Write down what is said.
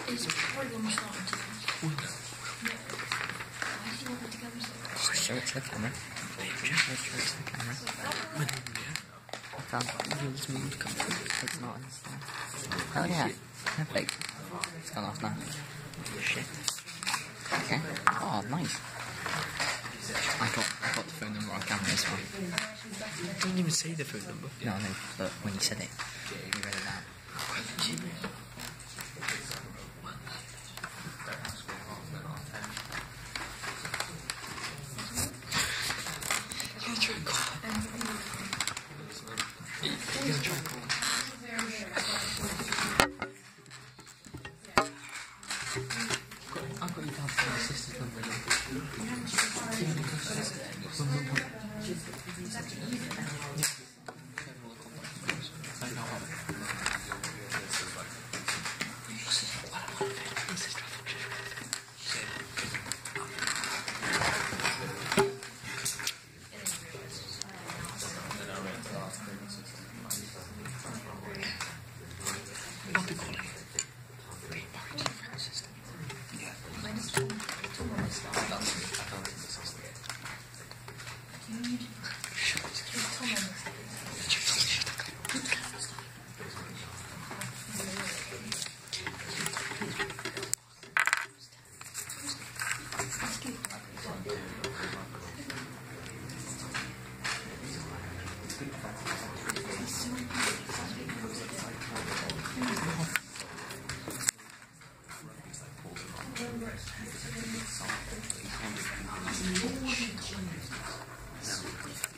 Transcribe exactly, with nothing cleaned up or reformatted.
It's probably when we started to. Why do you want me to go and Just show it to the camera. Just show it to the camera. I can't. You just move completely. It's not in the stand. Oh yeah. Perfect. It's gone off now. Shit. Okay. Oh, nice. I got I got the phone number on camera as well. You didn't even say the phone number. No, no, but when you said it, you read it out. Yeah, try and call. Yeah, try and call. I've got your dad's and my sister's number now. What do you call it? Being married to your friend's sister. Yeah. When it's Tom, Tom on the start. That's me. I can't think of the sister. Shut it. Tom on the start. No.